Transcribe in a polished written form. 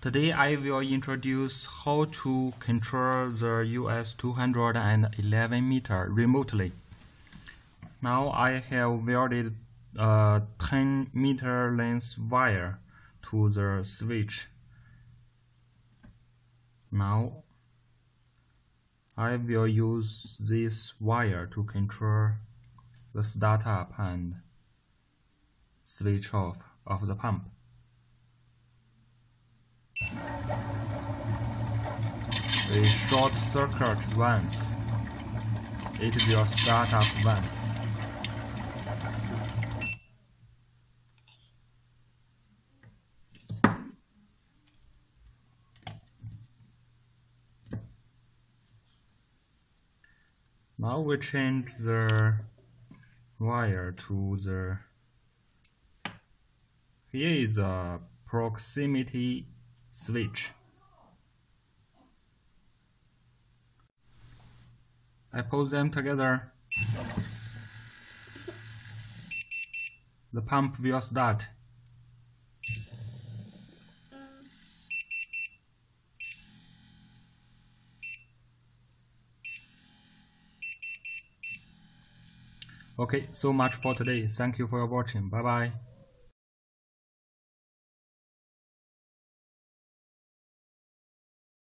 Today I will introduce how to control the US211 meter remotely. Now I have welded a 10 meter length wire to the switch. Now I will use this wire to control the startup and switch off of the pump. We short circuit once. It will start up once. Now we change the wire to the. Here is a proximity switch. I pull them together. The pump will start. Okay, so much for today. Thank you for watching. Bye bye.